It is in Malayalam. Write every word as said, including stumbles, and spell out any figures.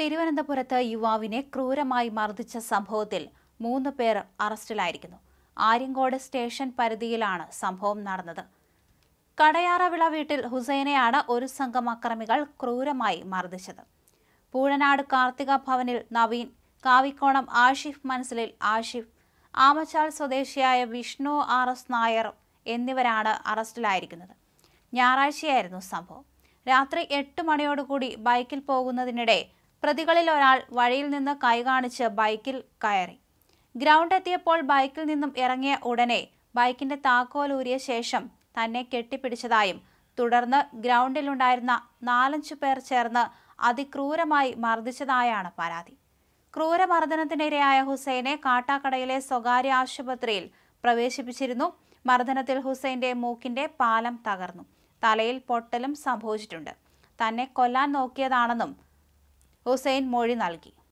തിരുവനന്തപുരത്ത് യുവാവിനെ ക്രൂരമായി മർദ്ദിച്ച സംഭവത്തിൽ മൂന്ന് പേർ അറസ്റ്റിലായിരിക്കുന്നു. ആര്യങ്കോട് സ്റ്റേഷൻ പരിധിയിലാണ് സംഭവം നടന്നത്. കടയാറവിള വീട്ടിൽ ഹുസൈനെയാണ് ഒരു സംഘം അക്രമികൾ ക്രൂരമായി മർദ്ദിച്ചത്. പൂഴനാട് കാർത്തിക ഭവനിൽ നവീൻ, കാവിക്കോണം ആഷിഫ് മൻസിലിൽ ആഷിഫ്, ആമച്ചാൽ സ്വദേശിയായ വിഷ്ണു ആർ എസ് നായർ എന്നിവരാണ് അറസ്റ്റിലായിരിക്കുന്നത്. ഞായറാഴ്ചയായിരുന്നു സംഭവം. രാത്രി എട്ട് മണിയോടുകൂടി ബൈക്കിൽ പോകുന്നതിനിടെ പ്രതികളിൽ ഒരാൾ വഴിയിൽ നിന്ന് കൈകാണിച്ച് ബൈക്കിൽ കയറി. ഗ്രൗണ്ട് എത്തിയപ്പോൾ ബൈക്കിൽ നിന്നും ഇറങ്ങിയ ഉടനെ ബൈക്കിന്റെ താക്കോൽ ഊരിയ ശേഷം തന്നെ കെട്ടിപ്പിടിച്ചതായും തുടർന്ന് ഗ്രൗണ്ടിലുണ്ടായിരുന്ന നാലഞ്ചു പേർ ചേർന്ന് അതിക്രൂരമായി മർദ്ദിച്ചതായാണ് പരാതി. ക്രൂരമർദ്ദനത്തിനിരയായ ഹുസൈനെ കാട്ടാക്കടയിലെ സ്വകാര്യ ആശുപത്രിയിൽ പ്രവേശിപ്പിച്ചിരുന്നു. മർദ്ദനത്തിൽ ഹുസൈന്റെ മൂക്കിന്റെ പാലം തകർന്നു. തലയിൽ പൊട്ടലും സംഭവിച്ചിട്ടുണ്ട്. തന്നെ കൊല്ലാൻ നോക്കിയതാണെന്നും ഹുസൈൻ മൊഴി നൽകി.